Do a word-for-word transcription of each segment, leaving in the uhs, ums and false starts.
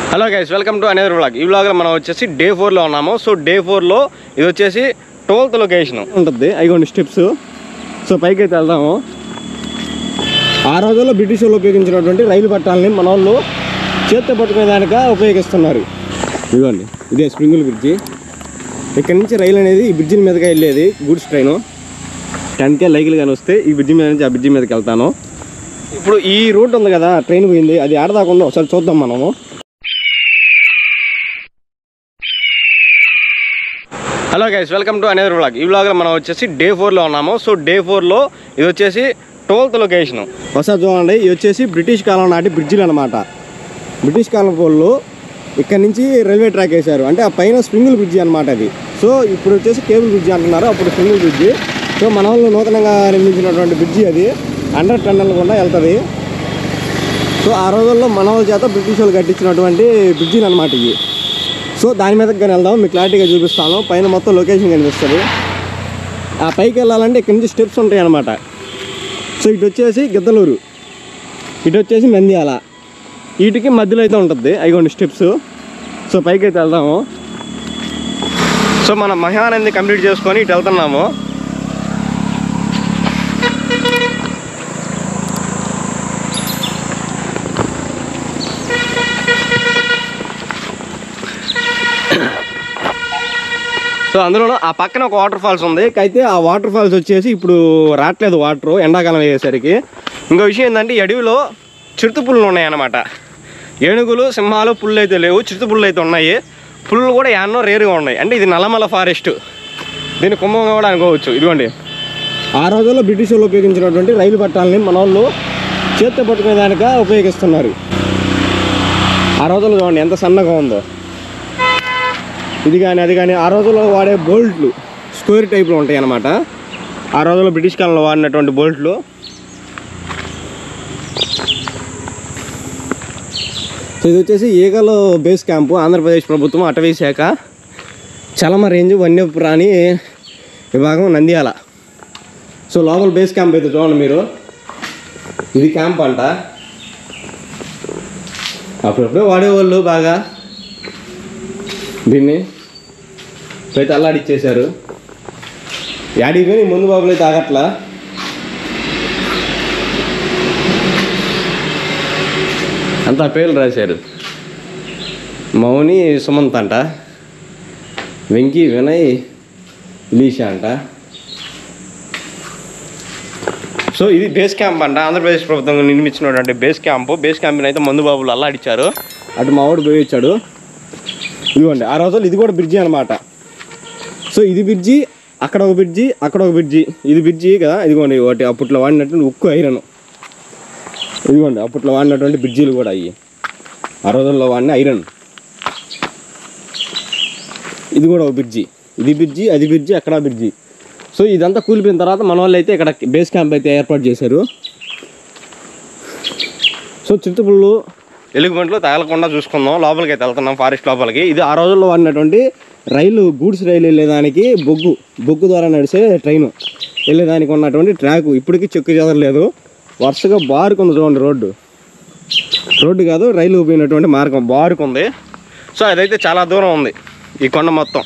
Hello guys, welcome to another vlog. ఈ వ్లాగ్లో మనం వచ్చేసి డే ఫోర్లో ఉన్నాము. సో డే ఫోర్లో ఇది వచ్చేసి ట్వెల్త్ లొకేషన్ ఉంటుంది. అయిగోండి స్టెప్స్. సో పైకి అయితే వెళ్దాము. ఆ రోజుల్లో బ్రిటిష్ వాళ్ళు ఉపయోగించినటువంటి రైలు పట్టాలని మన వాళ్ళు చేత్తో పట్టుకునే దానిగా ఉపయోగిస్తున్నారు. ఇదిగోండి, ఇదే స్ప్రింగుల్ బ్రిడ్జి. ఇక్కడ నుంచి రైలు అనేది ఈ బ్రిడ్జిల మీదగా వెళ్ళేది, గూడ్స్ ట్రైను. టెన్ కే లైకులు కానీ వస్తే ఈ బ్రిడ్జి మీద నుంచి ఆ బ్రిడ్జి మీదకి వెళ్తాను. ఇప్పుడు ఈ రూట్ ఉంది కదా, ట్రైన్ పోయింది, అది ఆడదాకుండా ఒకసారి చూద్దాం మనము. Hello guys, welcome to another vlog. ఈ వ్లాగ్లో మనం వచ్చేసి డే ఫోర్లో ఉన్నాము. సో డే ఫోర్లో ఇది వచ్చేసి ట్వెల్త్ లొకేషను. ఒకసారి చూడండి, ఇది వచ్చేసి బ్రిటిష్ కాలం నాటి బ్రిడ్జిలు అనమాట. బ్రిటిష్ కాలం వాళ్ళు ఇక్కడ నుంచి రైల్వే ట్రాక్ వేశారు, అంటే ఆ పైన స్ప్రింగుల్ బ్రిడ్జి అనమాట అది. సో ఇప్పుడు వచ్చేసి కేబుల్ బ్రిడ్జి అంటున్నారు, అప్పుడు స్ప్రింగుల్ బ్రిడ్జి. సో మన వాళ్ళు నూతనంగా నిర్మించినటువంటి బ్రిడ్జి అది, అండర్ టన్నల్ కూడా వెళ్తుంది. సో ఆ రోజుల్లో మన వాళ్ళ చేత బ్రిటిష్ వాళ్ళు కట్టించినటువంటి బ్రిడ్జిలు అనమాట ఇవి. సో దాని మీదకి కానీ వెళ్దాం, మీకు క్లారిటీగా చూపిస్తాను. పైన మొత్తం లొకేషన్ కనిపిస్తుంది. ఆ పైకి వెళ్ళాలంటే ఇక్కడ నుంచి స్టెప్స్ ఉంటాయి అన్నమాట. సో ఇటు వచ్చేసి గిద్దలూరు, ఇటు వచ్చేసి నంద్యాల, వీటికి మధ్యలో అయితే ఉంటుంది అయిగోండి స్టెప్స్. సో పైకి అయితే వెళ్దాము. సో మనం మహానంది కంప్లీట్ చేసుకొని ఇటు వెళ్తున్నాము. సో అందులో ఆ పక్కన ఒక వాటర్ ఫాల్స్ ఉంది. అయితే ఆ వాటర్ ఫాల్స్ వచ్చేసి ఇప్పుడు రావట్లేదు వాటర్, ఎండాకాలం అయ్యేసరికి. ఇంకో విషయం ఏంటంటే ఈ అడవిలో చిరుత పుల్లు ఉన్నాయన్నమాట. ఏనుగులు, సింహాలు, పుల్లు అయితే లేవు, చిరుత పుల్లు అయితే ఉన్నాయి. పుల్లు కూడా ఎన్నో రేరుగా ఉన్నాయి. అంటే ఇది నల్లమల ఫారెస్ట్, దీన్ని కుంభంగా కూడా అనుకోవచ్చు. ఇదిగోండి, ఆ రోజుల్లో బ్రిటిష్ వాళ్ళు ఉపయోగించినటువంటి రైలు పట్టాలని మన వాళ్ళు చేత్తో పట్టుకునే దానిగా ఉపయోగిస్తున్నారు. ఆ రోజుల్లో చూడండి ఎంత సన్నగా ఉందో. ఇది కానీ అది కానీ ఆ రోజుల్లో వాడే బోల్ట్లు స్క్వేర్ టైప్లో ఉంటాయి అన్నమాట. ఆ రోజుల్లో బ్రిటిష్ కాలంలో వాడినటువంటి బోల్ట్లు. సో ఇది వచ్చేసి ఈగలు బేస్ క్యాంపు, ఆంధ్రప్రదేశ్ ప్రభుత్వం అటవీ శాఖ, చలమ రేంజ్ వన్యప్రాణి విభాగం, నంద్యాల. సో లోపల బేస్ క్యాంప్ అయితే చూడండి మీరు, ఇది క్యాంప్ అంట. అప్పుడప్పుడే వాడేవాళ్ళు బాగా దీన్ని. అయితే అల్లాడిచ్చేశారు. యాడికి పోయి ముందు బాబులు అయితే ఆగట్లా. అంతా పేర్లు రాశారు. మౌని సుమంత్ అంట, వెంకీ వినయ్ ఇలీషా అంట. సో ఇది బేస్ క్యాంప్ అంట, ఆంధ్రప్రదేశ్ ప్రభుత్వం నిర్మించినటువంటి బేస్ క్యాంపు. బేస్ క్యాంప్ని అయితే మందు బాబులు అల్లాడిచ్చారు. అటు మావాడు పోయి వచ్చాడు. ఇదిగోండి, ఆ రోజుల్లో ఇది కూడా బ్రిడ్జి అనమాట. సో ఇది బ్రిడ్జి, అక్కడ ఒక బ్రిడ్జి, అక్కడ ఒక బ్రిడ్జి. ఇది బ్రిడ్జి కదా, ఇదిగోండి ఒకటి అప్పట్లో వాడినటువంటి ఉక్కు ఐరన్. ఇదిగోండి అప్పట్లో వాడినటువంటి బ్రిడ్జీలు కూడా అయ్యి ఆ రోజుల్లో వాడిన ఐరన్. ఇది కూడా ఒక బ్రిడ్జి, ఇది బ్రిడ్జి, అది బ్రిడ్జి, అక్కడ బ్రిడ్జి. సో ఇదంతా కూలిపోయిన తర్వాత మన వాళ్ళు అయితే ఇక్కడ బేస్ క్యాంప్ అయితే ఏర్పాటు చేశారు. సో చిరుతపుళ్ళు, ఎలుగుబంట్లు తగలకుండా చూసుకుందాం. లోపలికి అయితే వెళ్తున్నాం, ఫారెస్ట్ లోపలికి. ఇది ఆ రోజుల్లో వాడినటువంటి రైలు, గూడ్స్ రైలు వెళ్ళేదానికి బొగ్గు బొగ్గు ద్వారా నడిచే ట్రైను వెళ్ళేదానికి ఉన్నటువంటి ట్రాకు. ఇప్పటికీ చెక్కు చెదరలేదు, వరుసగా బారుకుంది చూడండి. రోడ్డు రోడ్డు కాదు, రైలు పోయినటువంటి మార్గం బారుకుంది. సో అదైతే చాలా దూరం ఉంది ఈ కొండ మొత్తం.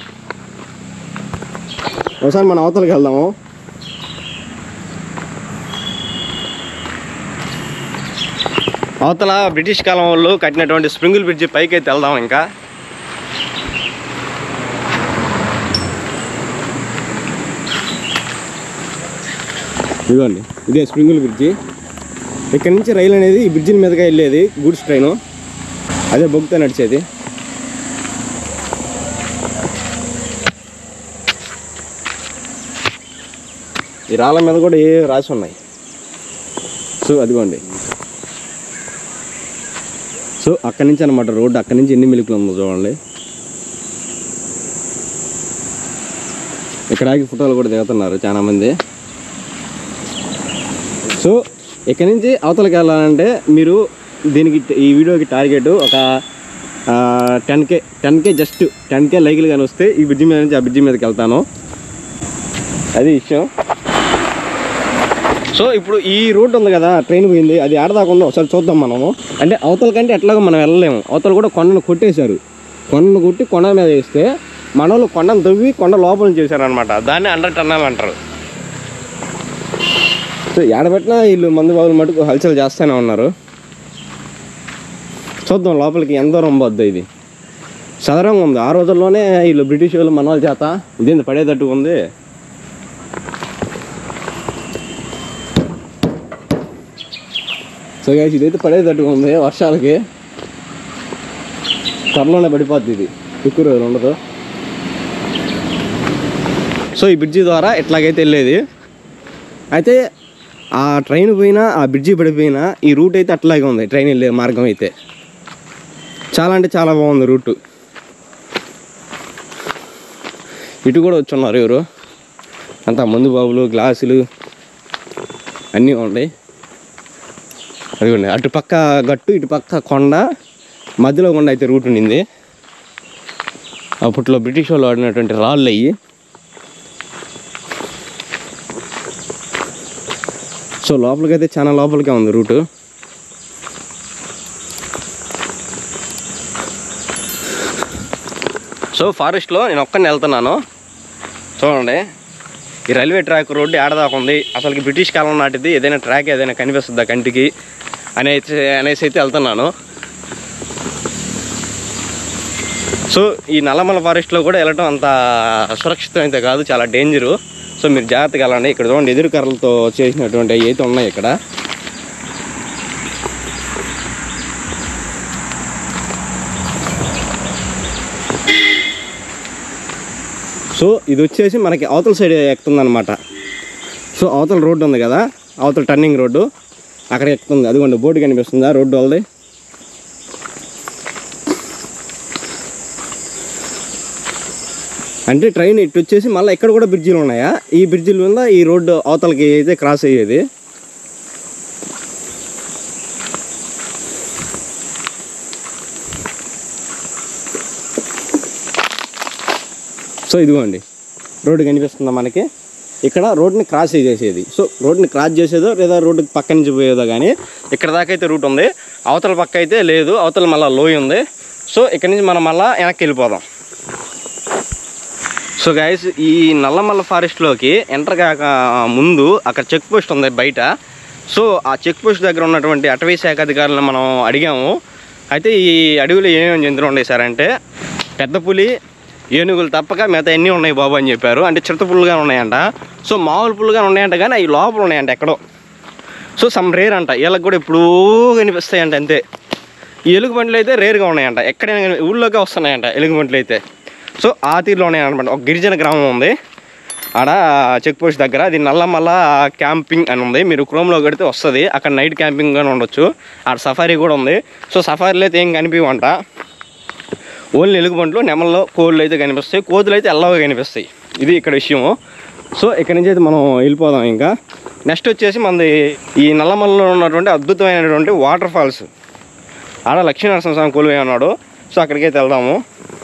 ఒకసారి మనం అవతలకి వెళ్దాము. అవతల బ్రిటిష్ కాలం వాళ్ళు కట్టినటువంటి స్ప్రింగుల్ బ్రిడ్జి పైకి అయితే వెళ్దాం. ఇంకా ఇదిగోండి, ఇదే స్ప్రింగుల్ బ్రిడ్జి. ఇక్కడ నుంచి రైలు అనేది ఈ బ్రిడ్జిల మీదగా వెళ్ళేది, గూడ్స్ ట్రైను. అదే బొగ్గుతో నడిచేది. ఈ రాళ్ళ మీద కూడా ఏ రాసి ఉన్నాయి. సో అదిగోండి, సో అక్కడి నుంచి అనమాట రోడ్డు. అక్కడి నుంచి ఎన్ని మిలుపులు ఉందో చూడండి. ఇక్కడ ఆగి ఫోటోలు కూడా దిగుతున్నారు చాలామంది. సో ఇక్కడ నుంచి అవతలకి వెళ్ళాలంటే మీరు దీనికి, ఈ వీడియోకి టార్గెట్ ఒక ten K ten K just ten K లైకులు కానీ వస్తే ఈ బ్రిడ్జి మీద నుంచి ఆ బ్రిడ్జి మీదకి వెళ్తాను. అది విషయం. సో ఇప్పుడు ఈ రూట్ ఉంది కదా, ట్రైన్ పోయింది, అది ఆడదాకుండా ఒకసారి చూద్దాం మనము. అంటే అవతల కంటే ఎట్లాగో మనం వెళ్ళలేము, అవతల కూడా కొండను కొట్టేశారు. కొండను కొట్టి కొండ మీద వేస్తే మన వాళ్ళు కొండను తవ్వి కొండ లోపల చేశారనమాట. దాన్ని అండర్ టన్నల్ అంటారు. సో ఏడబెట్టినా వీళ్ళు మందు బాబులు మటుకు హల్చల్ చేస్తూనే ఉన్నారు. చూద్దాం లోపలికి ఎంత దూరం పోద్ది. ఇది సదరంగా ఉంది. ఆ రోజుల్లోనే వీళ్ళు బ్రిటిష్ వాళ్ళు మన వాళ్ళ చేత ఇదేంది పడేటట్టుగా ఉంది. సో గైస్ ఇదైతే పడేటట్టుగా ఉంది. వర్షాలకి త్వరలోనే పడిపోద్ది. ఇది ఎక్కువ రోజులు ఉండదు. సో ఈ బ్రిడ్జి ద్వారా ఇట్లాగైతే వెళ్ళేది. అయితే ఆ ట్రైన్ పోయినా ఆ బ్రిడ్జి పడిపోయినా ఈ రూట్ అయితే అట్లాగే ఉంది. ట్రైన్ వెళ్ళే మార్గం అయితే చాలా అంటే చాలా బాగుంది రూటు. ఇటు కూడా వచ్చున్నారు ఎవరు అంతా మందు బాబులు, గ్లాసులు అన్నీ ఉన్నాయి. అదిగోండి అటు పక్క గట్టు, ఇటు పక్క కొండ, మధ్యలో కొండ అయితే రూట్ ఉండింది. అప్పట్లో బ్రిటిష్ వాళ్ళు వాడినటువంటి రాళ్ళు అయ్యి. సో లోపలికైతే చాలా లోపలికే ఉంది రూటు. సో ఫారెస్ట్లో నేను ఒక్కడిని వెళ్తున్నాను. చూడండి ఈ రైల్వే ట్రాక్ రోడ్డు ఏడదాకా ఉంది. అసలుకి బ్రిటిష్ కాలం నాటిది ఏదైనా ట్రాక్ ఏదైనా కనిపిస్తుందా కంటికి అనేసి అనేసి అయితే వెళ్తున్నాను. సో ఈ నల్లమల ఫారెస్ట్లో కూడా వెళ్ళటం అంత సురక్షితం అయితే కాదు, చాలా డేంజరు. సో మీరు జాగ్రత్తగా వెళ్ళండి. ఇక్కడ చూడండి ఎదురు కర్రలతో చేసినటువంటి అవి అయితే ఉన్నాయి ఇక్కడ. సో ఇది వచ్చేసి మనకి అవతల సైడ్ ఎక్కుతుందన్నమాట. సో అవతల రోడ్డు ఉంది కదా, అవతల టర్నింగ్ రోడ్డు అక్కడ ఎక్కుతుంది. అదిగోండి బోర్డు కనిపిస్తుందా రోడ్డు వాళ్ళది. అంటే ట్రైన్ ఇటు వచ్చేసి మళ్ళీ ఇక్కడ కూడా బ్రిడ్జిలు ఉన్నాయా, ఈ బ్రిడ్జిల మీద ఈ రోడ్డు అవతలకి అయితే క్రాస్ అయ్యేది. సో ఇదిగోండి రోడ్డు కనిపిస్తుందా మనకి. ఇక్కడ రోడ్ని క్రాస్ చేసేది. సో రోడ్ని క్రాస్ చేసేదో లేదా రోడ్డుకి పక్క నుంచి పోయేదో కానీ ఇక్కడ దాకా అయితే రూట్ ఉంది. అవతల పక్క అయితే లేదు, అవతల మళ్ళీ లోయ ఉంది. సో ఇక్కడ నుంచి మనం మళ్ళీ వెనక్కి వెళ్ళిపోదాం. సో గైస్ ఈ నల్లమల్ల ఫారెస్ట్లోకి ఎంటర్ కాక ముందు అక్కడ చెక్ పోస్ట్ ఉంది బయట. సో ఆ చెక్ పోస్ట్ దగ్గర ఉన్నటువంటి అటవీ శాఖ అధికారులను మనం అడిగాము. అయితే ఈ అడవిలో ఏమేమి జంతువులు ఉన్నాయి సార్ అంటే పెద్ద పులి, ఏనుగులు తప్పక మిగతా ఎన్ని ఉన్నాయి బాబు అని చెప్పారు. అంటే చిరుత పుల్లుగా ఉన్నాయంట. సో మామూలు పుల్లుగా ఉన్నాయంట కానీ అవి లోపల ఉన్నాయంట ఎక్కడో. సో సమ్ రేర్ అంట. వీళ్ళకి కూడా ఎప్పుడూ కనిపిస్తాయంట అంతే. ఈ ఎలుగుబంట్లు అయితే రేర్గా ఉన్నాయంట, ఎక్కడైనా ఊళ్ళోకే వస్తున్నాయంట ఎలుగుబంట్లు అయితే. సో ఆ తీరులో ఉన్నాయన్నమాట. ఒక గిరిజన గ్రామం ఉంది ఆడ చెక్ పోస్ట్ దగ్గర. అది నల్లమల్ల క్యాంపింగ్ అని ఉంది. మీరు క్రోమ్లో కడితే వస్తుంది. అక్కడ నైట్ క్యాంపింగ్ అని ఉండొచ్చు. ఆడ సఫారీ కూడా ఉంది. సో సఫారీలో అయితే ఏం కనిపించవంట. ఓన్లీ ఎలుగుబంట్లు, నెమల్లో కోళ్ళు అయితే కనిపిస్తాయి. కోతులు అయితే ఎల్లవగా కనిపిస్తాయి. ఇది ఇక్కడ విషయము. సో ఇక్కడ నుంచి అయితే మనం వెళ్ళిపోదాం. ఇంకా నెక్స్ట్ వచ్చేసి మనది ఈ నల్లమల్లలో ఉన్నటువంటి అద్భుతమైనటువంటి వాటర్ ఫాల్స్. ఆడ లక్ష్మీనరసింహ స్వామి కొలువై ఉన్నాడు. సో అక్కడికైతే వెళ్దాము.